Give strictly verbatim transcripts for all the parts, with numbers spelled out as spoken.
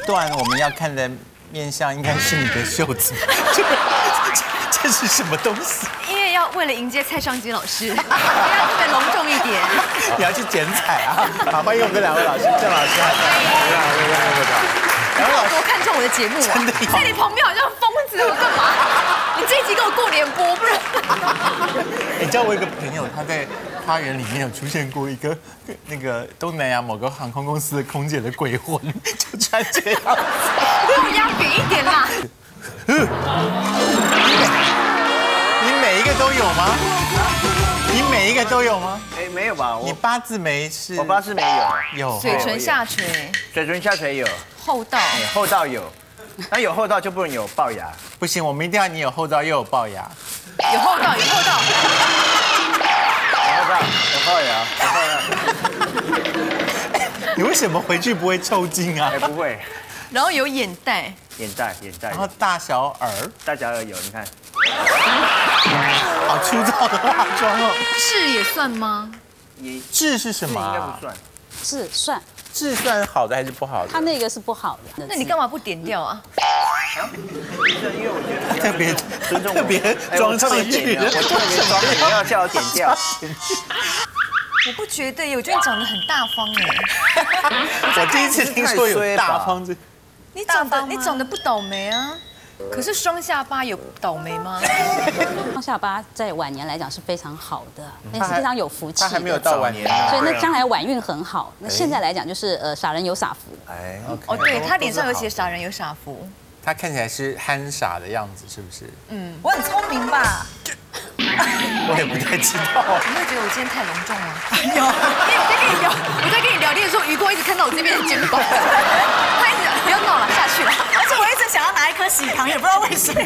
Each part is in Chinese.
段我们要看的面相应该是你的袖子，这这是什么东西？ 因为要为了迎接蔡尚基老师，要特别隆重一点。 你要去剪彩啊！好，欢迎我们的两位老师，郑老师， 你看我多看重我的节目啊！在你旁边好像疯子，我干嘛？你这一集给我过脸播，不然。 你知道我有个朋友，他在花园里面有出现过一个那个东南亚某个航空公司的空姐的鬼魂，就穿这样子。 要压扁一点啦！ 你每一个都有吗？你每一个都有吗？ 哎，没有吧？ 你八字眉是？ 我八字眉有， 有。 嘴唇下垂， 嘴唇下垂有， 厚道， 厚道有，那有厚道就不能有龅牙。 不行，我们一定要你有厚道又有龅牙。 有厚道，有厚道。 有厚道，有龅牙，有龅牙。 你为什么回去不会抽筋啊？ 哎，不会。 然后有眼袋， 眼袋，眼袋。 然后大小耳， 大小耳有，你看。 好粗糙的化妆哦。 痣也算吗？ 也痣是什么？ 应该不算。 是算。 痣算好的还是不好的？ 他那个是不好的。 那你干嘛不点掉啊？ 因为我觉得特别尊重特别装上去， 我特别装，你要叫我点掉。 我不觉得耶，我觉得你长得很大方哎。 我第一次听说有大方这。 你长得你长得不倒霉啊。可是双下巴有倒霉吗？ 双下巴在晚年来讲是非常好的，那是非常有福气的。 他还没有到晚年， 所以那将来晚运很好。那现在来讲就是呃傻人有傻福。 哎， 哦，对他脸上有写傻人有傻福。 他看起来是憨傻的样子，是不是？ 嗯， 我很聪明吧？ 我也不太知道。 你会觉得我今天太隆重吗？有，因为我在跟你聊，我在跟你聊天的时候，余光一直看到我这边的肩膀，他一直不要闹了，下去了。 而且我一直想要拿一颗喜糖，也不知道为什么。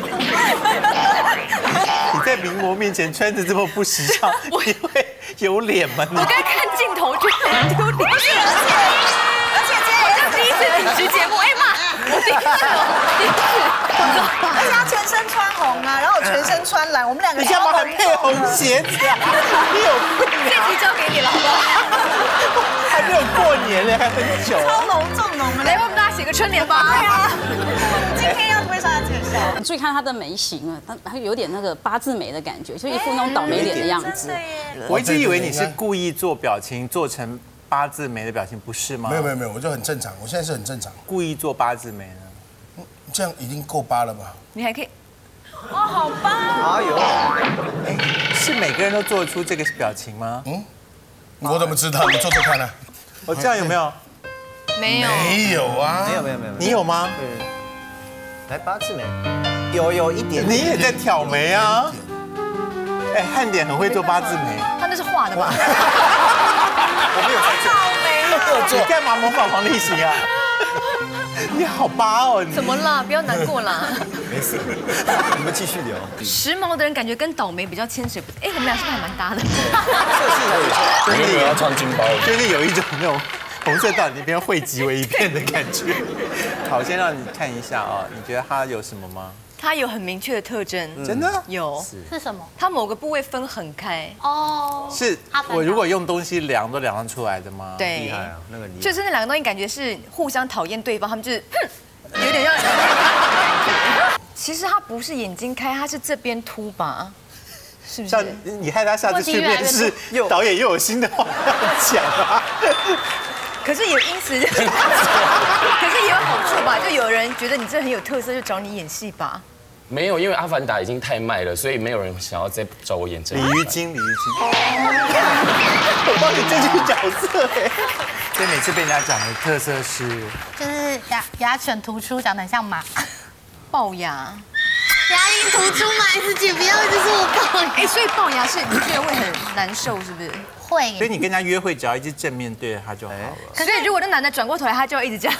你在名模面前穿着这么不时尚，你会有脸吗？ 我刚看镜头就很丢脸，而且而且今天好像第一次主持节目，哎妈，我第一次，第一次。 而且他全身穿红啊，然后我全身穿蓝，我们两个你干嘛还配红鞋子啊？你有病啊！ 这集交给你了，好不好？ 还没有过年呢，还很久。 超隆重的，我们来为我们大家写个春联吧。 对啊，今天要为啥介绍？ 你注意看他的眉形啊，他还有点那个八字眉的感觉，就一副那种倒霉脸的样子。 我一直以为你是故意做表情做成八字眉的表情，不是吗？ 没有没有没有，我就很正常，我现在是很正常。 故意做八字眉呢？ 这样已经够八了吧？ 你还可以， 哇，好棒！ 哎呦， 哎，是每个人都做得出这个表情吗？ 嗯，我怎么知道？你做做看啊。 我这样有没有？ 没有， 没有啊。 没有没有没有。 你有吗？ 对，来八字眉，有有一点。 你也在挑眉啊？哎，汉典很会做八字眉。 他那是画的吧？ 我没有在做。 好美哦！ 你干嘛模仿黄立行啊？你好巴哦！你怎么了？不要难过啦。 没事，我们继续聊。 时髦的人感觉跟倒霉比较牵扯，哎，我们俩是不是还蛮搭的？ 真的要穿金包， 就是有一种那种红色到你那边汇集为一片的感觉。好，先让你看一下啊，你觉得它有什么吗？ 它有很明确的特征， 真的有， 是什么？ 它某个部位分很开， 哦， 是我如果用东西量都量得出来的吗？ 对， 厉害啊，那个厉害。 就是那两个东西感觉是互相讨厌对方，他们就是哼，有点像。其实它不是眼睛开，它是这边凸吧？是不像是？ 你害他下次去面试，导演又有新的话要讲啊。 可是也因此，可是也有好处吧？就有人觉得你这很有特色，就找你演戏吧。 没有，因为《阿凡达》已经太卖了，所以没有人想要再找我演这个。 鲤鱼精，鲤鱼精。我帮你这句角色哎。所以每次被人家讲的特色是， 就是牙牙齿突出，长得很像马， 龅牙。 牙龈突出嘛，自己不要一直说我龅牙。 哎，所以龅牙是你觉得会很难受，是不是？ 会。 所以你跟人家约会，只要一直正面对着他就好了。 可是如果那男的转过头来，他就要一直这样。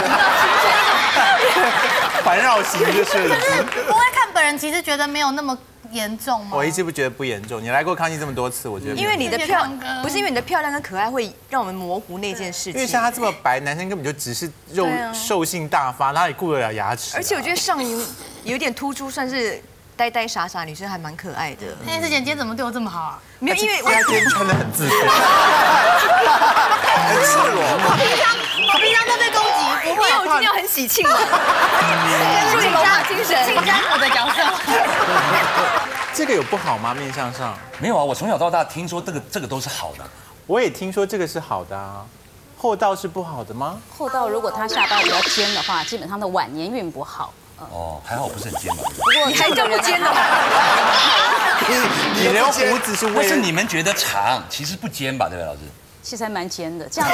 环绕型的设计。 不会看本人，其实觉得没有那么严重吗？ 我一直不觉得不严重。你来过康熙这么多次，我觉得因为你的漂不是因为你的漂亮跟可爱会让我们模糊那件事情。 因为像他这么白，男生根本就只是肉兽性大发，哪里顾得了牙齿？ 而且我觉得上云有点突出，算是呆呆傻傻女生，还蛮可爱的。 那志姐今天怎么对我这么好啊？ 没有，因为他今天穿得很自信， 很赤裸。我平常我平常都被攻击，不你有今天有很喜庆吗？注意龙马精神， 晋江我的角色。 这个有不好吗？面相上？ 没有啊，我从小到大听说这个这个都是好的。 我也听说这个是好的啊。厚道是不好的吗？ 厚道如果他下巴比较尖的话，基本上的晚年运不好。 哦，还好不是很尖吧？ 不过你还叫不尖的吗？ 你留胡子是为了？ 但是你们觉得长，其实不尖吧？对不对，老师？ 其实还蛮尖的，这样子。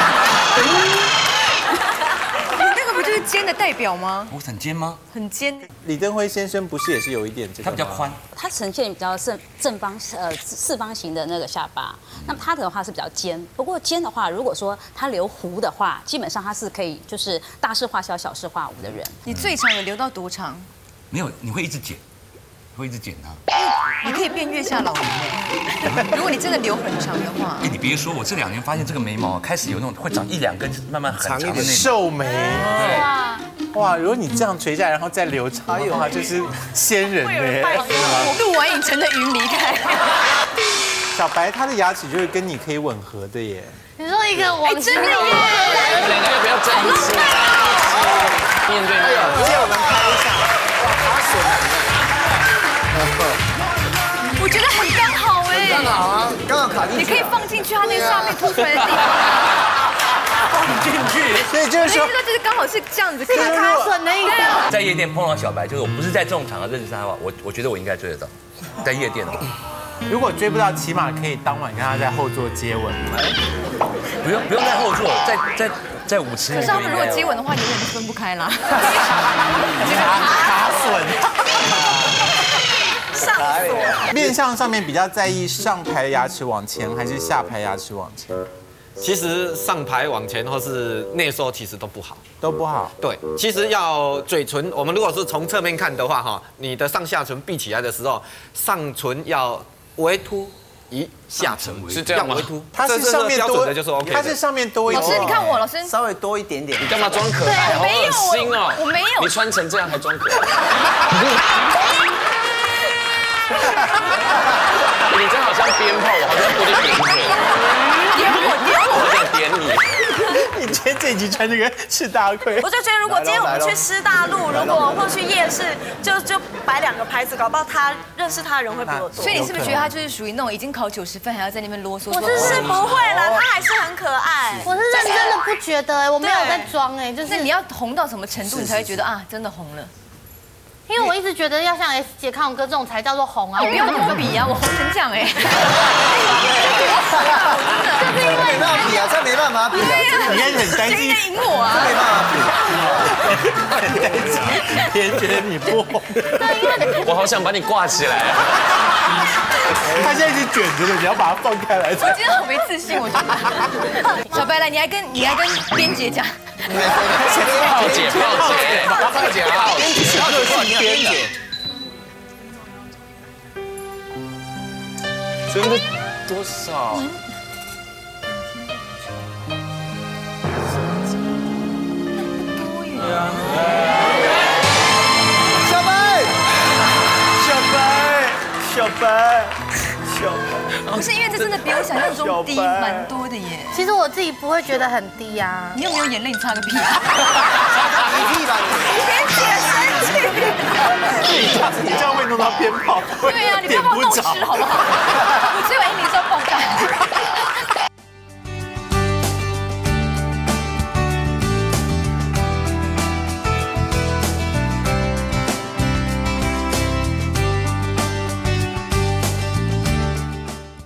那个不就是尖的代表吗？ 我很尖吗？ 很尖。 李登辉先生不是也是有一点这个？ 他比较宽， 他呈现比较正正方呃四方形的那个下巴，那么他的话是比较尖。不过尖的话，如果说他留胡的话，基本上他是可以就是大事化小，小事化无的人。 你最长有留到多长？ 没有，你会一直剪，会一直剪它。 你可以变月下老人哎。如果你真的留很长的话， 哎，你别说，我这两年发现这个眉毛开始有那种会长一两根，慢慢很长的那种瘦眉。 对。 哇，如果你这样垂下来，然后再留长的话，就是仙人嘞。 录完影城的云离开。 小白他的牙齿就是跟你可以吻合的耶。 你说一个往真的耶！ 两个要不要在一起？面对面。 借我们拍一下。哇，好损。 我觉得很刚好哎。 刚好啊，刚好卡进去。 你可以放进去它那个下面凸出来的地方。 放进去，所以就是说， 这个就是刚好是这样子， 这个卡榫的意思。 在夜店碰到小白，就是我不是在这种场合认识他的话，我我觉得我应该追得到。在夜店的话， 如果追不到，起码可以当晚跟他在后座接吻。 不用不用在后座，在在在舞池里面。 可是他们如果接吻的话，永远都分不开啦。 卡损。 上锁。 面相上面比较在意上排牙齿往前，还是下排牙齿往前？ 其实上排往前或是内收其实都不好， 都不好。 对，其实要嘴唇，我们如果是从侧面看的话，哈，你的上下唇闭起来的时候，上唇要微凸于下唇， 是这样吗？ 微凸， 它是上面多的就是 OK。 它是上面多一点。 老师，你看我，老师稍微多一点点。 你干嘛装可爱？好恶心哦！ 我没有， 你穿成这样还装可爱？你真好像鞭炮，我好像不会点你。点我，点我，我想点你。 你今天这一集穿这个是大亏。 我就觉得，如果今天我们去师大路，如果或去夜市，就就摆两个牌子，搞不好他认识他的人会比我多。 所以你是不是觉得他就是属于那种已经考九十分，还要在那边啰嗦？ 我是是不会啦，他还是很可爱。 我是认真的不觉得哎，我没有在装哎，就是那你要红到什么程度，你才会觉得啊，真的红了？ 因为我一直觉得要像 S 姐、康永哥这种才叫做红啊， 我不要跟我比啊，我红成这样哎。 这没办法比啊，这没办法比啊， 你应该很担心， 谁赢我啊？ 很担心，别人觉得你不红。 我好想把你挂起来啊！ 他现在是卷着的，你要把它放开来。 我今天好没自信，我觉得。小白来，你还跟你还跟边姐讲。 炮姐，炮姐，炮姐好，炮姐， 边姐， 真的多少？ 小白， 小白，小白，小白。 不是因为这真的比我想象中低蛮多的耶。 其实我自己不会觉得很低啊。 你有没有眼泪？你擦个屁啊！ 你屁吧你！ 边姐生气。 你这样你这样会弄到鞭炮， 对呀，你不要把我弄湿好不好？我只有